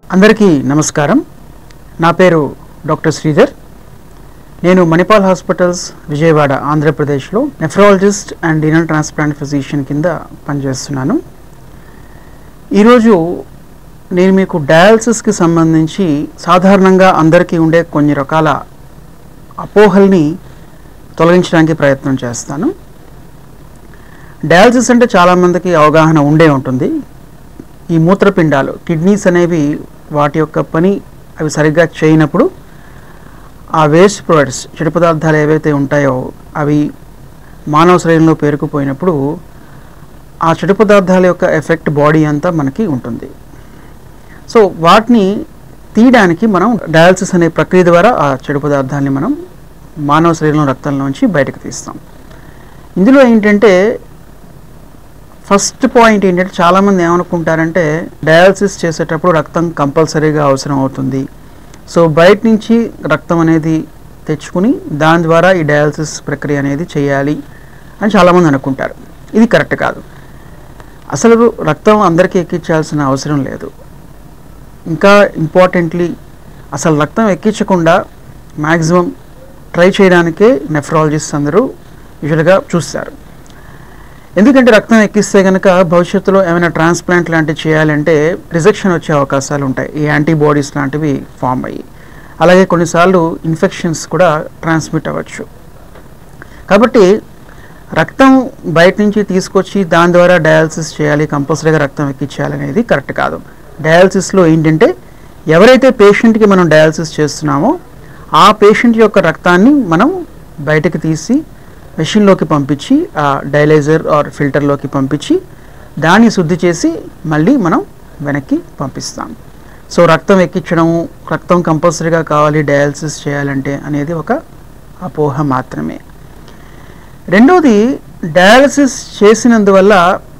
అందరికీ నమస్కారం. నా పేరు డాక్టర్ శ్రీధర్. నేను మణిపాల్ హాస్పిటల్స్ విజయవాడ ఆంధ్రప్రదేశ్లో nephrologist and renal transplant physician కింద పనిచేస్తున్నాను. ఈరోజు నేను మీకు డయాలసిస్కి సంబంధించి సాధారణంగా అందరికీ ఉండే కొన్ని రకాల అపోహల్ని తొలగించడానికి ప్రయత్నం చేస్తాను. డయాలసిస్ అంటే చాలామందికి అవగాహన ఉండే ఉంటుంది. ఈ మూత్రపిండాలు కిడ్నీస్ అనేవి వాటి యొక్క పని అవి సరిగ్గా చేయనప్పుడు ఆ వేస్ట్ ప్రొడక్ట్స్ చెడు పదార్థాలు ఏవైతే ఉంటాయో అవి మానవ శరీరంలో పేరుకుపోయినప్పుడు ఆ చెడు పదార్థాల యొక్క ఎఫెక్ట్ బాడీ అంతా మనకి ఉంటుంది. సో వాటిని తీయడానికి మనం డయాలసిస్ అనే ప్రక్రియ ద్వారా ఆ చెడు పదార్థాలని మనం మానవ శరీరంలో రక్తంలోంచి బయటకు తీస్తాం. ఇందులో ఏంటంటే ఫస్ట్ పాయింట్ ఏంటంటే చాలామంది ఏమనుకుంటారంటే డయాలసిస్ చేసేటప్పుడు రక్తం కంపల్సరీగా అవసరం అవుతుంది, సో బయట నుంచి రక్తం అనేది తెచ్చుకుని దాని ద్వారా ఈ డయాలసిస్ ప్రక్రియ అనేది చేయాలి అని చాలామంది అనుకుంటారు. ఇది కరెక్ట్ కాదు. అసలు రక్తం అందరికీ ఎక్కించాల్సిన అవసరం లేదు. ఇంకా ఇంపార్టెంట్లీ అసలు రక్తం ఎక్కించకుండా మ్యాక్సిమం ట్రై చేయడానికే నెఫ్రాలజిస్ట్ అందరూ యూజువల్గా చూస్తారు. ఎందుకంటే రక్తం ఎక్కిస్తే కనుక భవిష్యత్తులో ఏమైనా ట్రాన్స్ప్లాంట్ లాంటివి చేయాలంటే రిజెక్షన్ వచ్చే అవకాశాలు ఉంటాయి, ఈ యాంటీబాడీస్ లాంటివి ఫామ్ అయ్యి. అలాగే కొన్నిసార్లు ఇన్ఫెక్షన్స్ కూడా ట్రాన్స్మిట్ అవ్వచ్చు. కాబట్టి రక్తం బయట నుంచి తీసుకొచ్చి దాని ద్వారా డయాలసిస్ చేయాలి, కంపల్సరీగా రక్తం ఎక్కించాలనేది కరెక్ట్ కాదు. డయాలసిస్లో ఏంటంటే ఎవరైతే పేషెంట్కి మనం డయాలసిస్ చేస్తున్నామో ఆ పేషెంట్ యొక్క రక్తాన్ని మనం బయటకు తీసి మెషిన్లోకి పంపించి ఆ డయలైజర్ ఆర్ ఫిల్టర్లోకి పంపించి దాన్ని శుద్ధి చేసి మళ్ళీ మనం వెనక్కి పంపిస్తాం. సో రక్తం ఎక్కించడము, రక్తం కంపల్సరీగా కావాలి డయాలసిస్ చేయాలంటే అనేది ఒక అపోహ మాత్రమే. రెండోది, డయాలసిస్ చేసినందువల్ల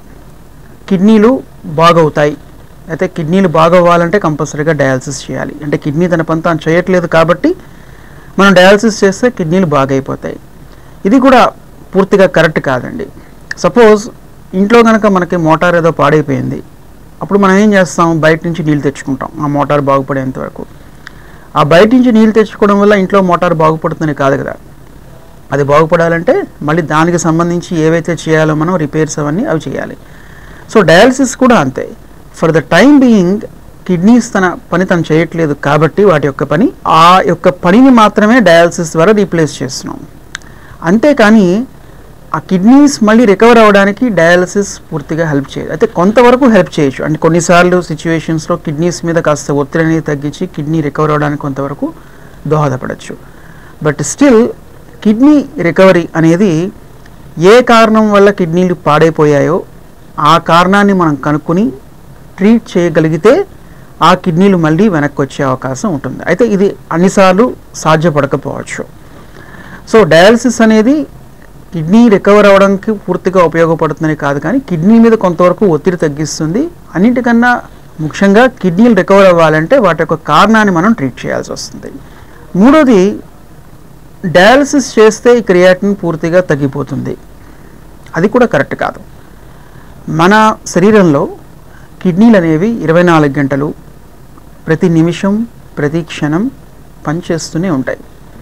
కిడ్నీలు బాగవుతాయి. అయితే కిడ్నీలు బాగవ్వాలంటే కంపల్సరీగా డయాలసిస్ చేయాలి. అంటే కిడ్నీ తన పని తాను చేయట్లేదు కాబట్టి మనం డయాలసిస్ చేస్తే కిడ్నీలు బాగైపోతాయి. ఇది కూడా పూర్తిగా కరెక్ట్ కాదండి. సపోజ్ ఇంట్లో కనుక మనకి మోటార్ ఏదో పాడైపోయింది, అప్పుడు మనం ఏం చేస్తాం, బయట నుంచి నీళ్ళు తెచ్చుకుంటాం ఆ మోటార్ బాగుపడేంత వరకు. ఆ బయట నుంచి నీళ్ళు తెచ్చుకోవడం వల్ల ఇంట్లో మోటార్ బాగుపడుతుందని కాదు కదా. అది బాగుపడాలంటే మళ్ళీ దానికి సంబంధించి ఏవైతే చేయాలో మనం రిపేర్స్ అవన్నీ అవి చేయాలి. సో డయాలసిస్ కూడా అంతే. For the time being kidneys తన పని తను చేయట్లేదు కాబట్టి వాటి యొక్క పని ఆ యొక్క పనిని మాత్రమే డయాలసిస్ ద్వారా రీప్లేస్ చేస్తున్నాం. అంతేకాని ఆ కిడ్నీస్ మళ్ళీ రికవర్ అవ్వడానికి డయాలసిస్ పూర్తిగా హెల్ప్ చేయదు. అయితే కొంతవరకు హెల్ప్ చేయొచ్చు. అంటే కొన్నిసార్లు సిచ్యువేషన్స్లో కిడ్నీస్ మీద కాస్త ఒత్తిడి అనేది తగ్గించి కిడ్నీ రికవర్ అవ్వడానికి కొంతవరకు దోహదపడవచ్చు. బట్ స్టిల్ కిడ్నీ రికవరీ అనేది ఏ కారణం వల్ల కిడ్నీలు పాడైపోయాయో ఆ కారణాన్ని మనం కనుక్కొని ట్రీట్ చేయగలిగితే ఆ కిడ్నీలు మళ్ళీ వెనక్కి వచ్చే అవకాశం ఉంటుంది. అయితే ఇది అన్నిసార్లు సాధ్యపడకపోవచ్చు. సో డయాలసిస్ అనేది కిడ్నీ రికవర్ అవ్వడానికి పూర్తిగా ఉపయోగపడుతుందని కాదు, కానీ కిడ్నీ మీద కొంతవరకు ఒత్తిడి తగ్గిస్తుంది. అన్నింటికన్నా ముఖ్యంగా కిడ్నీలు రికవర్ అవ్వాలంటే వాటి యొక్క కారణాన్ని మనం ట్రీట్ చేయాల్సి వస్తుంది. మూడోది, డయాలసిస్ చేస్తే ఈ క్రియాటిన్ పూర్తిగా తగ్గిపోతుంది. అది కూడా కరెక్ట్ కాదు. మన శరీరంలో కిడ్నీలు అనేవి 24 గంటలు ప్రతి నిమిషం ప్రతి క్షణం పనిచేస్తూనే ఉంటాయి.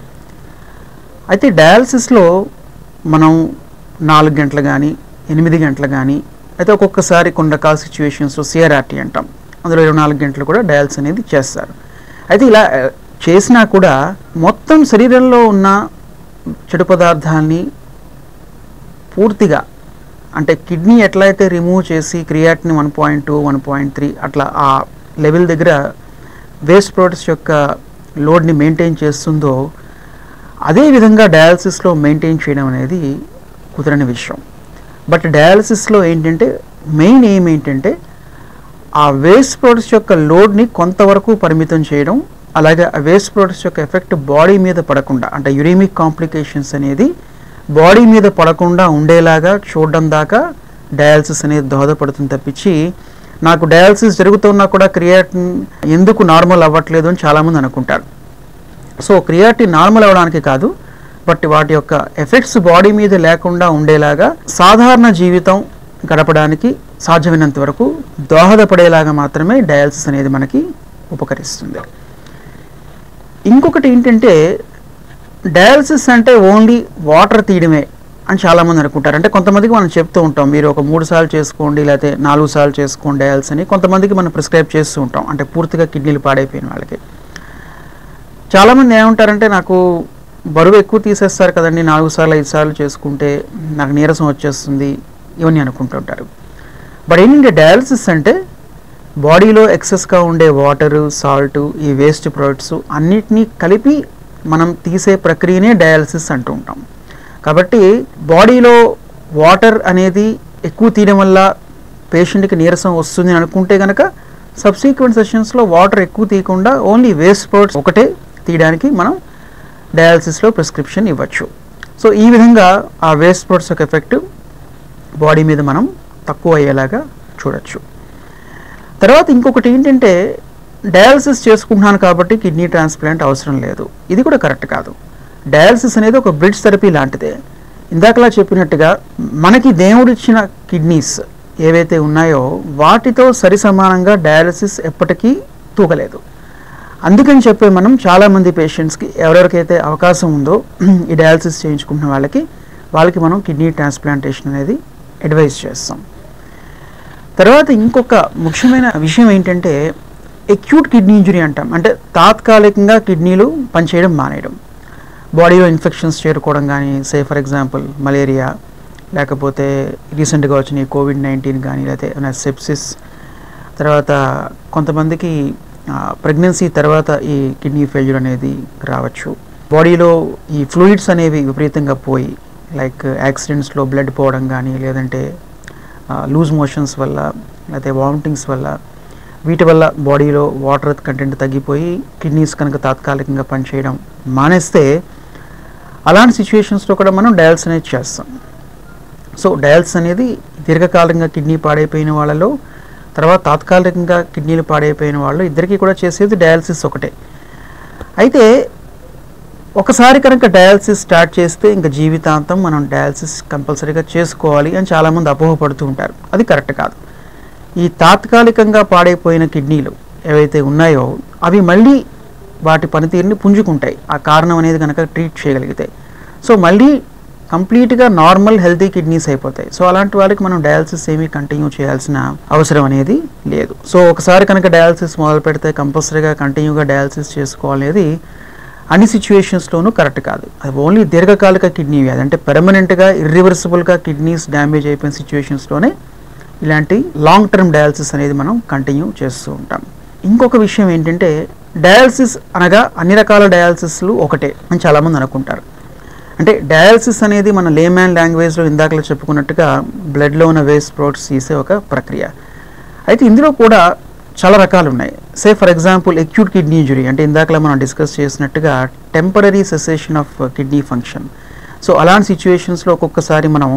అయితే డయాలసిస్లో మనం 4 గంటలు కానీ 8 గంటలు కానీ, అయితే ఒక్కొక్కసారి కొన్ని రకాల సిచ్యువేషన్స్లో సిఆర్ఆర్టీ అంటాం, అందులో 24 గంటలు కూడా డయాలసిస్ అనేది చేస్తారు. అయితే ఇలా చేసినా కూడా మొత్తం శరీరంలో ఉన్న చెడు పదార్థాన్ని పూర్తిగా, అంటే కిడ్నీ ఎట్లయితే రిమూవ్ చేసి క్రియాటిన్ 1.2, 1.3 అట్లా ఆ లెవెల్ దగ్గర వేస్ట్ ప్రొడక్ట్స్ యొక్క లోడ్ని మెయింటైన్ చేస్తుందో అదేవిధంగా డయాలసిస్లో మెయింటైన్ చేయడం అనేది కుదరని విషయం. బట్ డయాలసిస్లో ఏంటంటే మెయిన్ ఎయిమ్ ఏంటంటే ఆ వేస్ట్ ప్రొడక్ట్స్ యొక్క లోడ్ని కొంతవరకు పరిమితం చేయడం, అలాగే ఆ వేస్ట్ ప్రొడక్ట్స్ యొక్క ఎఫెక్ట్ బాడీ మీద పడకుండా, అంటే యురేమిక్ కాంప్లికేషన్స్ అనేది బాడీ మీద పడకుండా ఉండేలాగా చూడడం దాకా డయాలసిస్ అనేది దోహదపడుతుంది తప్పించి, నాకు డయాలసిస్ జరుగుతున్నా కూడా క్రియాటిన్ ఎందుకు నార్మల్ అవ్వట్లేదు అని చాలామంది అనుకుంటారు. సో క్రియాటిన్ నార్మల్ అవ్వడానికి కాదు, బట్ వాటి యొక్క ఎఫెక్ట్స్ బాడీ మీద లేకుండా ఉండేలాగా సాధారణ జీవితం గడపడానికి సాధ్యమైనంత వరకు దోహదపడేలాగా మాత్రమే డయాలసిస్ అనేది మనకి ఉపకరిస్తుంది. ఇంకొకటి ఏంటంటే డయాలసిస్ అంటే ఓన్లీ వాటర్ తీయడమే అని చాలామంది అనుకుంటారు. అంటే కొంతమందికి మనం చెప్తూ ఉంటాం, మీరు ఒక 3 సార్లు చేసుకోండి లేకపోతే 4 సార్లు చేసుకోండి డయాలసిస్ అని కొంతమందికి మనం ప్రిస్క్రైబ్ చేస్తూ ఉంటాం, అంటే పూర్తిగా కిడ్నీలు పాడైపోయిన వాళ్ళకి. చాలామంది ఏమంటారంటే నాకు బరువు ఎక్కువ తీసేస్తారు కదండి, 4 సార్లు 5 సార్లు చేసుకుంటే నాకు నీరసం వచ్చేస్తుంది ఇవన్నీ అనుకుంటుంటారు. బట్ ఏంటంటే డయాలసిస్ అంటే బాడీలో ఎక్సెస్గా ఉండే వాటరు, సాల్ట్, ఈ వేస్ట్ ప్రొడక్ట్స్ అన్నిటినీ కలిపి మనం తీసే ప్రక్రియనే డయాలసిస్ అంటూ ఉంటాం. కాబట్టి బాడీలో వాటర్ అనేది ఎక్కువ తీయడం వల్ల పేషెంట్కి నీరసం వస్తుంది అని అనుకుంటే కనుక సబ్సిక్వెంట్ సెషన్స్లో వాటర్ ఎక్కువ తీయకుండా ఓన్లీ వేస్ట్ ప్రొడక్ట్స్ ఒకటే తీయడానికి మనం డయాలసిస్లో ప్రిస్క్రిప్షన్ ఇవ్వచ్చు. సో ఈ విధంగా ఆ వేస్ట్ ప్రొడక్ట్స్ యొక్క ఎఫెక్ట్ బాడీ మీద మనం తక్కువ అయ్యేలాగా చూడొచ్చు. తర్వాత ఇంకొకటి ఏంటంటే డయాలసిస్ చేసుకుంటున్నాను కాబట్టి కిడ్నీ ట్రాన్స్ప్లాంట్ అవసరం లేదు, ఇది కూడా కరెక్ట్ కాదు. డయాలసిస్ అనేది ఒక బ్రిడ్జ్ థెరపీ లాంటిదే. ఇందాకలా చెప్పినట్టుగా మనకి దేవుడిచ్చిన కిడ్నీస్ ఏవైతే ఉన్నాయో వాటితో సరి సమానంగా డయాలసిస్ ఎప్పటికీ తూగలేదు. అందుకని చెప్పి మనం చాలామంది పేషెంట్స్కి ఎవరెవరికైతే అవకాశం ఉందో ఈ డయాలసిస్ చేయించుకుంటున్న వాళ్ళకి మనం కిడ్నీ ట్రాన్స్ప్లాంటేషన్ అనేది అడ్వైజ్ చేస్తాం. తర్వాత ఇంకొక ముఖ్యమైన విషయం ఏంటంటే అక్యూట్ కిడ్నీ ఇంజురీ అంటాం, అంటే తాత్కాలికంగా కిడ్నీలు పనిచేయడం మానేయడం, బాడీలో ఇన్ఫెక్షన్స్ చేరుకోవడం కానీ, సే ఫర్ ఎగ్జాంపుల్ మలేరియా, లేకపోతే రీసెంట్గా వచ్చిన ఈ COVID-19 కానీ, లేకపోతే సెప్సిస్, తర్వాత కొంతమందికి ప్రెగ్నెన్సీ తర్వాత ఈ కిడ్నీ ఫెయిల్యూర్ అనేది రావచ్చు. బాడీలో ఈ ఫ్లూయిడ్స్ అనేవి విపరీతంగా పోయి, లైక్ యాక్సిడెంట్స్లో బ్లడ్ పోవడం కానీ, లేదంటే లూజ్ మోషన్స్ వల్ల, లేకపోతే వామిటింగ్స్ వల్ల, వీటి వల్ల బాడీలో వాటర్ కంటెంట్ తగ్గిపోయి కిడ్నీస్ కనుక తాత్కాలికంగా పనిచేయడం మానేస్తే అలాంటి సిచ్యువేషన్స్లో కూడా మనం డయాలసిస్ అనేది చేస్తాం. సో డయాలసిస్ అనేది దీర్ఘకాలంగా కిడ్నీ పాడైపోయిన వాళ్ళలో, తర్వాత తాత్కాలికంగా కిడ్నీలు పాడైపోయిన వాళ్ళు ఇద్దరికీ కూడా చేసేది డయాలసిస్ ఒకటే. అయితే ఒకసారి కనుక డయాలసిస్ స్టార్ట్ చేస్తే ఇంకా జీవితాంతం మనం డయాలసిస్ కంపల్సరీగా చేసుకోవాలి అని చాలామంది అపోహపడుతూ ఉంటారు. అది కరెక్ట్ కాదు. ఈ తాత్కాలికంగా పాడైపోయిన కిడ్నీలు ఏవైతే ఉన్నాయో అవి మళ్ళీ వాటి పనితీరుని పుంజుకుంటాయి, ఆ కారణం అనేది కనుక ట్రీట్ చేయగలిగితే. సో మళ్ళీ కంప్లీట్గా నార్మల్ హెల్తీ కిడ్నీస్ అయిపోతాయి. సో అలాంటి వాళ్ళకి మనం డయాలసిస్ ఏమీ కంటిన్యూ చేయాల్సిన అవసరం అనేది లేదు. సో ఒకసారి కనుక డయాలసిస్ మొదలు పెడితే కంపల్సరీగా కంటిన్యూగా డయాలసిస్ చేసుకోవాలనేది అన్ని సిచ్యువేషన్స్లోనూ కరెక్ట్ కాదు. అది ఓన్లీ దీర్ఘకాలిక కిడ్నీ వ్యాధి, అంటే పెర్మనెంట్గా ఇర్రివర్సిబుల్గా కిడ్నీస్ డ్యామేజ్ అయిపోయిన సిచ్యువేషన్స్లోనే ఇలాంటి లాంగ్ టర్మ్ డయాలసిస్ అనేది మనం కంటిన్యూ చేస్తూ ఉంటాం. ఇంకొక విషయం ఏంటంటే డయాలసిస్ అనగా అన్ని రకాల డయాలసిస్లు ఒకటే అని చాలామంది అనుకుంటారు. అంటే డయాలసిస్ అనేది మన లేమ్యాన్ లాంగ్వేజ్లో ఇందాకలా చెప్పుకున్నట్టుగా బ్లడ్లో ఉన్న వేస్ట్ ప్రొడక్ట్స్ తీసే ఒక ప్రక్రియ. అయితే ఇందులో కూడా చాలా రకాలు ఉన్నాయి. Say for example acute kidney injury, అంటే ఇందాకలా మనం డిస్కస్ చేసినట్టుగా temporary cessation of kidney function. So అలాంటి సిచ్యువేషన్స్లో ఒక్కొక్కసారి మనం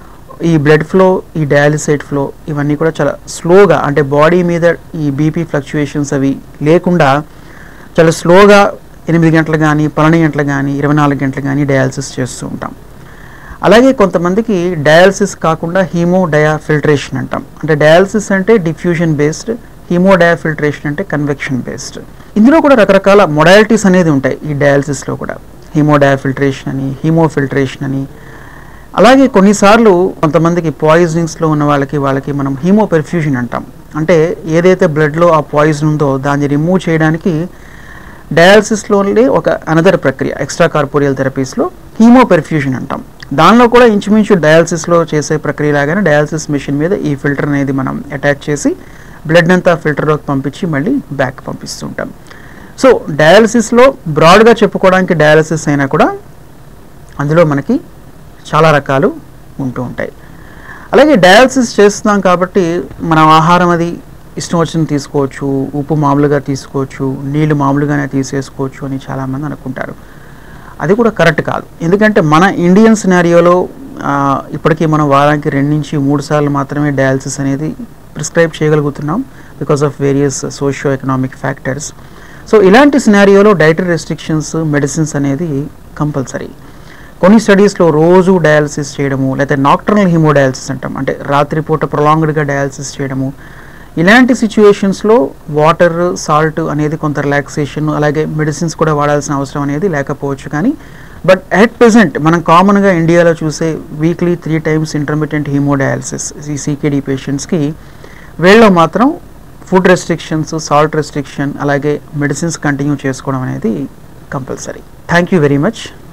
ఈ బ్లడ్ ఫ్లో, ఈ డయాలిసైట్ ఫ్లో ఇవన్నీ కూడా చాలా స్లోగా, అంటే బాడీ మీద ఈ బీపీ ఫ్లక్చుయేషన్స్ అవి లేకుండా చాలా స్లోగా 8 గంటలు కానీ 12 గంటలు కానీ 24 గంటలు కానీ డయాలసిస్ చేస్తూ ఉంటాం. అలాగే కొంతమందికి డయాలసిస్ కాకుండా హీమోడయాఫిల్ట్రేషన్ అంటాం. అంటే డయాలసిస్ అంటే డిఫ్యూజన్ బేస్డ్, హీమోడయాఫిల్ట్రేషన్ అంటే కన్వెక్షన్ బేస్డ్. ఇందులో కూడా రకరకాల మొడాలిటీస్ అనేది ఉంటాయి ఈ డయాలసిస్లో కూడా. హీమోడయాఫిల్ట్రేషన్ అని, హీమోఫిల్ట్రేషన్ అని. అలాగే కొన్నిసార్లు కొంతమందికి పాయిజనింగ్స్లో ఉన్న వాళ్ళకి మనం హీమోపెర్ఫ్యూజన్ అంటాం. అంటే ఏదైతే బ్లడ్లో ఆ పాయిజన్ ఉందో దాన్ని రిమూవ్ చేయడానికి డయాలసిస్లోనే ఒక అనదర్ ప్రక్రియ, ఎక్స్ట్రా కార్పోరియల్ థెరపీస్లో హీమోపెర్ఫ్యూజన్ అంటాం. దానిలో కూడా ఇంచుమించు డయాలసిస్లో చేసే ప్రక్రియ లాగానే డయాలసిస్ మిషన్ మీద ఈ ఫిల్టర్ అనేది మనం అటాచ్ చేసి బ్లడ్ అంతా ఫిల్టర్లోకి పంపించి మళ్ళీ బ్యాక్ పంపిస్తుంటాం. సో డయాలసిస్లో బ్రాడ్గా చెప్పుకోవడానికి డయాలసిస్ అయినా కూడా అందులో మనకి చాలా రకాలు ఉంటూ ఉంటాయి. అలాగే డయాలసిస్ చేస్తున్నాం కాబట్టి మనం ఆహారం అది ఇష్టం వచ్చిన తీసుకోవచ్చు, ఉప్పు మామూలుగా తీసుకోవచ్చు, నీళ్లు మామూలుగానే తీసేసుకోవచ్చు అని చాలామంది అనుకుంటారు. అది కూడా కరెక్ట్ కాదు. ఎందుకంటే మన ఇండియన్ సినారియోలో ఇప్పటికీ మనం వారానికి 2 నుంచి 3 సార్లు మాత్రమే డయాలసిస్ అనేది ప్రిస్క్రైబ్ చేయగలుగుతున్నాం because of various socio economic factors. So ఇలాంటి సినారియోలో డైటరీ రెస్ట్రిక్షన్స్, మెడిసిన్స్ అనేది కంపల్సరీ. కొన్ని స్టడీస్లో రోజు డయాలసిస్ చేయడము, లేకపోతే నాక్టర్నల్ హీమోడయాలసిస్ అంటాం, అంటే రాత్రిపూట ప్రొలాంగ్డ్గా డయాలసిస్ చేయడము, ఇలాంటి సిచ్యువేషన్స్లో వాటర్, సాల్ట్ అనేది కొంత రిలాక్సేషన్, అలాగే మెడిసిన్స్ కూడా వాడాల్సిన అవసరం అనేది లేకపోవచ్చు. కానీ బట్ అట్ ప్రెజెంట్ మనం కామన్గా ఇండియాలో చూసే వీక్లీ 3 times ఇంటర్మిటెంట్ హీమోడయాలసిస్ ఈ సీకేడీ పేషెంట్స్కి వీళ్ళలో మాత్రం ఫుడ్ రెస్ట్రిక్షన్స్, సాల్ట్ రెస్ట్రిక్షన్, అలాగే మెడిసిన్స్ కంటిన్యూ చేసుకోవడం అనేది compulsory. Thank you very much.